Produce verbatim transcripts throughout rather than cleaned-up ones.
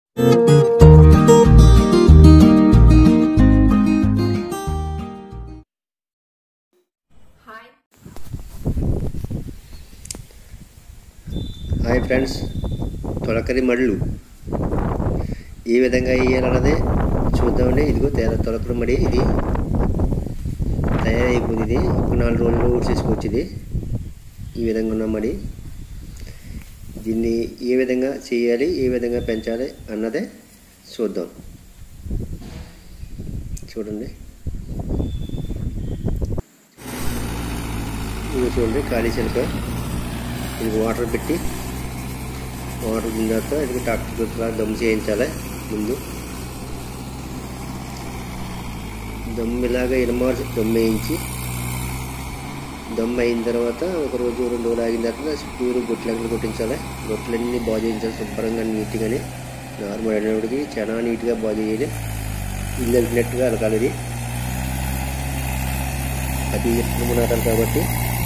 Hi friends, తొలకరి మడులు ఏ విధంగా వేయాలన్నదే చూద్దామండి. ఇదిగో తేర తొలకరి మడి ఇది తయారైపోయింది. ఇది ఒక నాలుగు రోజుల్లో ఊడ్చేసుకోవచ్చు. ఇది ఈ విధంగా ఉన్న మడి. దీన్ని ఏ విధంగా చేయాలి, ఏ విధంగా పెంచాలి అన్నదే చూద్దాం. చూడండి, ఇది చూడండి ఖాళీ చిలక. ఇది వాటర్ పెట్టి వాటర్ ఉన్న తర్వాత ఇది ట్రాక్టర్ దమ్ చేయించాలి. ముందు దమ్ ఇలాగా ఇనమార్చి దమ్ వేయించి, దమ్ అయిన తర్వాత ఒక రోజు రెండు రోజులు ఆగిన తర్వాత చుట్టూరు గొట్లెక్కలు కొట్టించాలి. గొట్లన్నీ బాగు చేయించాలి శుభ్రంగా, నీట్గానే. నార్మల్ అయినప్పటికీ చాలా నీట్గా బాగు చేయాలి. ఇల్లు వెళ్ళినట్టుగా అలకాలి. ఇది అది ఎప్పుడు నాటాలి కాబట్టి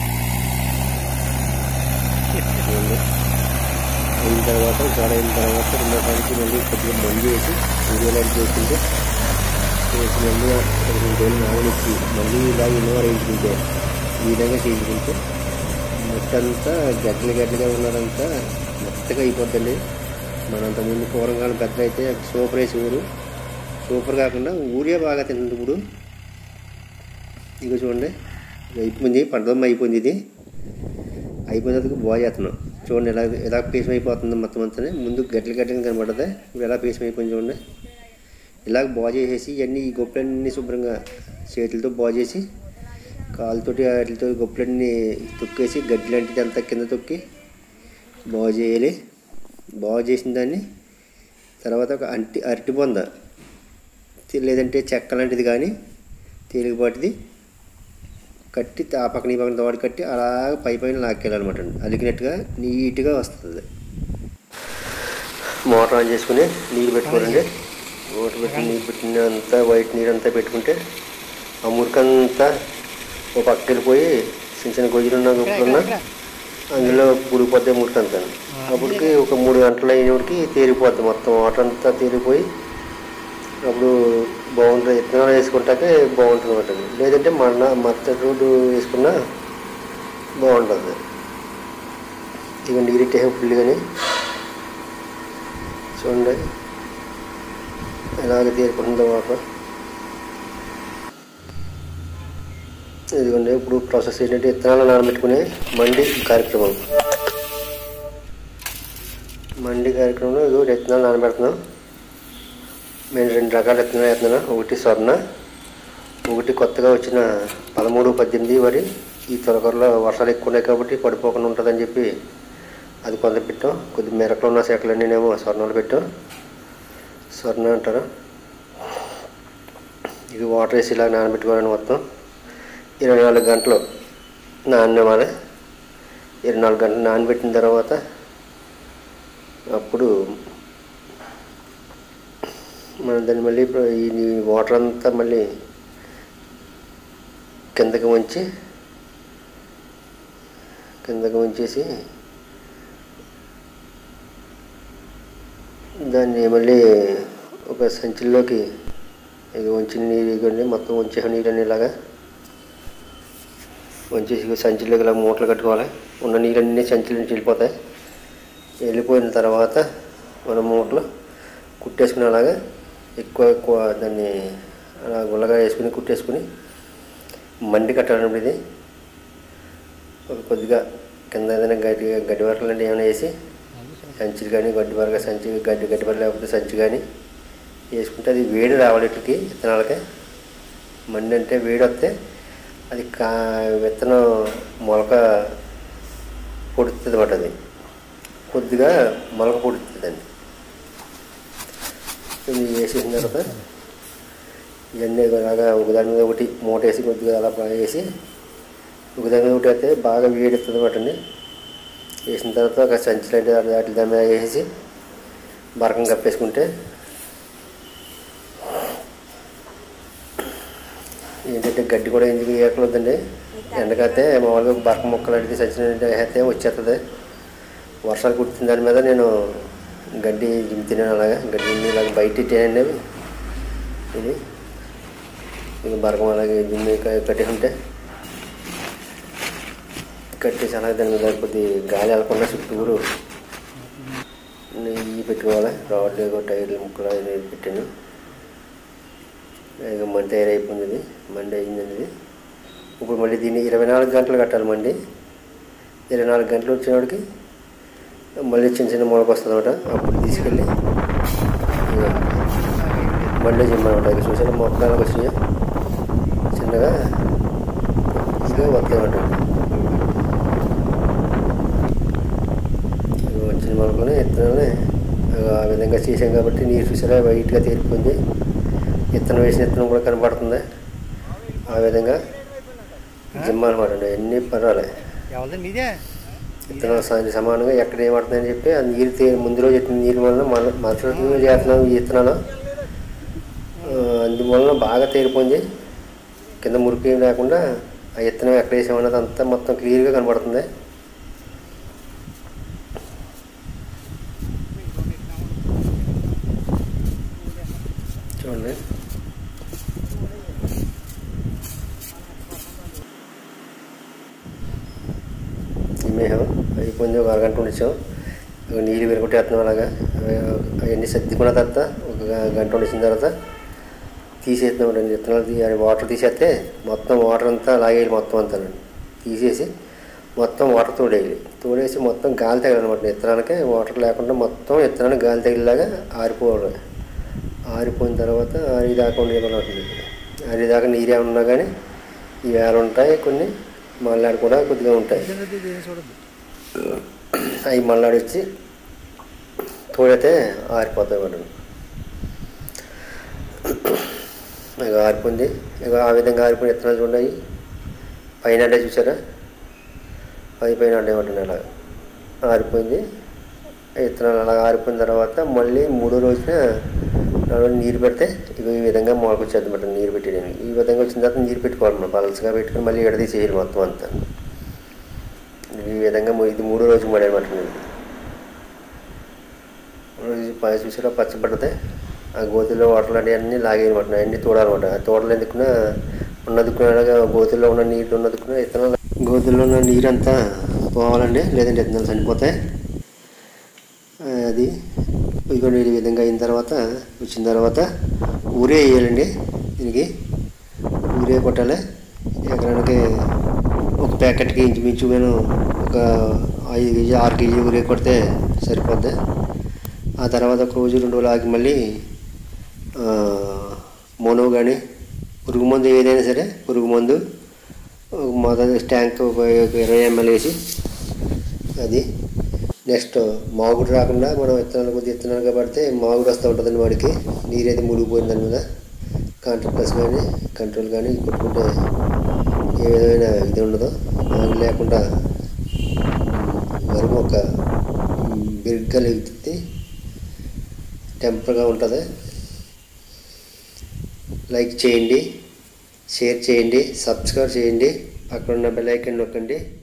అయిన తర్వాత చాలా అయిన తర్వాత రెండో కాడికి మళ్ళీ కొద్దిగా మందు వేసి సూర్యలైట్ చేసుకుంటే వేసి మళ్ళీ రెండు రోజులు నాగనిచ్చి మళ్ళీ ఇలా ఇన్నో వేయించుకుంటే ఈ విధంగా చేయించుకుంటే మొత్తంతా గడ్డలు గడ్డలుగా ఉన్నదంతా మెత్తగా అయిపోద్దండి. మనంత ముందు కూరగాయలు పెద్ద అయితే సూపర్ వేసి ఊరు సూపర్ కాకుండా ఊరియా బాగా తింటుంది. ఇప్పుడు ఇక చూడండి, అయిపోయింది, పంటదమ్మ అయిపోయింది. ఇది అయిపోయినందుకు బాగా చేస్తున్నాం. చూడండి ఎలా ఎలా పీసం అయిపోతుందో మొత్తం అంతా. ముందు గడ్డలు గడ్డగా కనబడుతుంది, ఇప్పుడు ఎలా పీసం అయిపోయింది చూడండి. ఇలాగ బాగు చేసేసి ఇవన్నీ ఈ గొప్పలన్నీ శుభ్రంగా చేతులతో బాగు చేసి కాలుతోటి వాటితో గొప్పలన్నీ తొక్కేసి గడ్డి లాంటిది అంతా కింద తొక్కి బాగు చేయాలి. బాగు చేసిన దాన్ని తర్వాత ఒక అంటి అరటి బొంద లేదంటే చెక్క లాంటిది కానీ తేలికపాటిది కట్టి ఆ పక్కన ఈ పక్కన తోడు కట్టి అలాగ పై పైన లాక్కెళ్ళాలన్నమాట అండి. అలికినట్టుగా నీట్గా వస్తుంది. మోటార్ ఆన్ చేసుకుని నీళ్ళు పెట్టుకోవాలండి. మోటార్ పెట్టి నీళ్ళు పెట్టినంతా వైట్ నీరు అంతా పెట్టుకుంటే ఆ మురికంతా ఒక పక్కకి వెళ్ళిపోయి చిన్న చిన్న గొయ్యలున్న గొప్పలున్నా అందులో పుడిపోద్ది మురికంతా. అప్పటికి ఒక మూడు గంటలు అయినప్పటికి తేలిపోద్ది మొత్తం. వాటర్ అంతా తేలిపోయి అప్పుడు బాగుంటుంది. విత్తనాలు వేసుకుంటాకే బాగుంటుంది అన్నమాట. లేదంటే మన మత్తడి రోడ్డు వేసుకున్నా బాగుంటుంది. ఇక నీరెట్టే ఫుల్ కానీ చూడండి ఎలాగ తేలిపోతుందో వాటర్. ఇదిగోండి ఇప్పుడు ప్రాసెస్ ఏంటంటే విత్తనాలు నానబెట్టుకునే మండి కార్యక్రమం. మండి కార్యక్రమంలో ఇదిగో విత్తనాలు నానబెడుతున్నాం. నేను రెండు రకాల విత్తనాలు వేస్తున్నాను. ఒకటి స్వర్ణ, ఒకటి కొత్తగా వచ్చిన పదమూడు పద్దెనిమిది వరి. ఈ తొలకరలో వర్షాలు ఎక్కువ ఉన్నాయి కాబట్టి పడిపోకుండా ఉంటుందని చెప్పి అది కొంత పెట్టాం. కొద్ది మెరకలు ఉన్న శాఖలన్నీనేమో స్వర్ణాలు పెట్టాం. స్వర్ణ అంటారు. ఇది వాటర్ వేసి ఇలా నానబెట్టుకోవాలని మొత్తం ఇరవై నాలుగు గంటలు నానవాలి. ఇరవై నాలుగు గంటలు నానబెట్టిన తర్వాత అప్పుడు మనం దాన్ని మళ్ళీ ఈ వాటర్ అంతా మళ్ళీ కిందకి వంచి కిందకి వంచేసి దాన్ని మళ్ళీ ఒక సంచిలోకి ఇది వంచిన నీరు ఇవ్వండి. మొత్తం వంచే నీరన్నీ ఇలాగా వంచేసి సంచిలోకి ఇలా మూటలు కట్టుకోవాలి. ఉన్న నీరన్నీ సంచిలో నుంచి వెళ్ళిపోతాయి. వెళ్ళిపోయిన తర్వాత మనం మూటలు కుట్టేసుకుని అలాగా ఎక్కువ ఎక్కువ దాన్ని అలా గుల్లగా వేసుకుని కుట్టేసుకుని మండి కట్టాలన్నప్పుడు ఇది ఒక కొద్దిగా కింద ఏదైనా గడ్డి గడ్డి వరకలు అంటే ఏమైనా వేసి సంచి కానీ గడ్డి వరక సంచి గడ్డి గడ్డి వరక లేకపోతే సంచి కానీ వేసుకుంటే అది వేడి రావాలి. ఇట్లకి విత్తనాలకి మండి అంటే వేడి వస్తే అది కా విత్తనం మొలక పొడుతుంది అన్నమాట. అది కొద్దిగా మొలక పొడుతుందండి. ఇది వేసేసిన తర్వాత ఇవన్నీ బాగా ఒకదాని మీద ఒకటి మూట వేసి కొద్దిగా అలా బాగా వేసి ఒకదాని మీద ఒకటి అయితే బాగా వేడెత్తుంది అన్నమాట అండి. వేసిన తర్వాత ఒక సంచి లాంటి వాటి దాని మీద వేసి బరకం కప్పేసుకుంటే ఏంటంటే గడ్డి కూడా ఎందుకు వేయకూడదండి. ఎండకైతే మామూలుగా బరక మొక్కలు అంటే సంచి వేస్తే వచ్చేస్తుంది. వర్షాలు కుట్టిన దాని మీద నేను గడ్డి తినే అలాగా గడ్డి ఇలాగ బయట ఇట్టేయండి అవి ఇది ఇక బరకం అలాగే జిమ్మి కట్టి ఉంటే కట్టేసి అలాగే దాని మీద కొద్ది గాలి వెళ్ళకుండా చుట్టూరు నెయ్యి పెట్టుకోవాలి. రాడ్లు టైర్లు ముక్కలు అవి పెట్టాను. ఇక మండి తయారైపోయింది. ఇది మండి అయిందండి. ఇది ఇప్పుడు మళ్ళీ దీన్ని ఇరవై నాలుగు గంటలు కట్టాలి. మండి ఇరవై నాలుగు గంటలు వచ్చేవాడికి మళ్ళీ చిన్న చిన్న మొలక వస్తుంది అనమాట. అప్పుడు తీసుకెళ్ళి మండే జిమ్మనమాట. ఇక చూసాను మొక్కలకు వచ్చినాయి చిన్నగా ఇక వస్తాయన్నమాట. వచ్చిన మొలకని విత్తనాలని ఆ విధంగా చేసాం కాబట్టి నీరు చూసారా వైట్గా తేలిపోయింది. విత్తనం వేసిన విత్తనం కూడా కనపడుతుంది. ఆ విధంగా జిమ్మ అనమాట అండి. అన్నీ పర్వాలే విత్తనాలు సమానంగా ఎక్కడ ఏమడుతుందని చెప్పి ఆ నీరు తే ముందు రోజు ఎట్టిన నీరు వలన మళ్ళీ మరుసటి చేస్తున్నాం ఈ విత్తనాలు. అందువలన బాగా తేలిపోయింది. కింద మురికి ఏం లేకుండా ఆ విత్తనం ఎక్కడ వేసామన్నది అంతా మొత్తం క్లియర్గా కనపడుతుంది. చూడండి మేహం అయిపోయింది. ఒక అరగంట ఉండిచ్చాం. నీళ్ళు విరగొట్టేస్తున్నాం. అలాగా అవన్నీ సర్దుకున్న తర్వాత ఒక గంట ఉండిచ్చిన తర్వాత తీసేస్తున్నాం. రెండు విత్తనాలు తీ వాటర్ తీసేస్తే మొత్తం వాటర్ అంతా లాగేయాలి. మొత్తం అంతా తీసేసి మొత్తం వాటర్ తోడేయాలి. తోడేసి మొత్తం గాలి తగిలనమాట. విత్తనానికి వాటర్ లేకుండా మొత్తం విత్తనానికి గాలి తగిలేలాగా ఆరిపోవాలి. ఆరిపోయిన తర్వాత ఆరిదాకా ఉండేది. ఆరిదాకా నీరు ఏమన్నా కానీ ఈ వేళ ఉంటాయి. కొన్ని మళ్ళాడు కూడా కొద్దిగా ఉంటాయి. అవి మళ్ళాడి వచ్చి తోడితే ఆరిపోతాయి అన్నమాట. ఇక ఆరిపోయింది. ఇక ఆ విధంగా ఆరిపోయిన విత్తనాలు చూడాయి. పైన అంటే చూసారా పై పైన అంటే ఉంటుంది. అలా ఆరిపోయింది విత్తనాలు. అలా ఆరిపోయిన తర్వాత మళ్ళీ మూడో రోజున నీరు పెడితే ఇవి ఈ విధంగా మొలకొచ్చేది అనమాట. నీరు పెట్టేయడానికి ఈ విధంగా వచ్చిన తర్వాత నీరు పెట్టుకోవాలి. మనం పలసగా పెట్టుకుని మళ్ళీ ఎడదీసేయాలి మొత్తం అంతా. ఈ విధంగా ఇది మూడో రోజు మడి అనమాట. రోజు పై చూసారా పచ్చబడితే ఆ గోతుల్లో వాటర్ లాంటివి అన్నీ లాగేయనమాట. అన్నీ తోడాలన్నమాట. ఆ తోటలు ఎందుకున్నా ఉన్నదుకున్నాగా గోతుల్లో ఉన్న నీరు ఉన్నదుకున్నా విత్తనాలు గోతుల్లో ఉన్న నీరు అంతా పోవాలండి. లేదంటే విత్తనాలు చనిపోతాయి. అది ఇదిగోండి. ఈ విధంగా అయిన తర్వాత వచ్చిన తర్వాత ఊరే వేయాలండి. దీనికి ఊరే కొట్టాలి. ఎకరానికి ఒక ప్యాకెట్కి ఇంచుమించు నేను ఒక ఐదు కేజీ ఆరు కేజీ ఊరే కొడితే సరిపోద్ది. ఆ తర్వాత ఒక రోజు రెండు రోజులు ఆగి మళ్ళీ మోనో కానీ పురుగు మందు ఏదైనా సరే పురుగు మందు మొదటి ట్యాంక్ ఇరవై ఎంఎల్ వేసి అది నెక్స్ట్ మాగుడు రాకుండా మనం విత్తనాలు కొద్ది విత్తనాలుగా పడితే మాగుడు వస్తూ ఉంటుందండి. వాడికి నీరైతే మునిగిపోయింది. దాని మీద కాంట్రాక్ట్ ప్లస్ కానీ కంట్రోల్ కానీ కొట్టుకుంటే ఏ విధమైన ఇది ఉండదు. మాగుడు లేకుండా వరకు ఒక బిరుగ్గా ఎగుతుంది. టెంపర్గా ఉంటుంది. లైక్ చేయండి, షేర్ చేయండి, సబ్స్క్రైబ్ చేయండి. అక్కడ ఉన్న బెల్ ఐకాన్ నొక్కండి.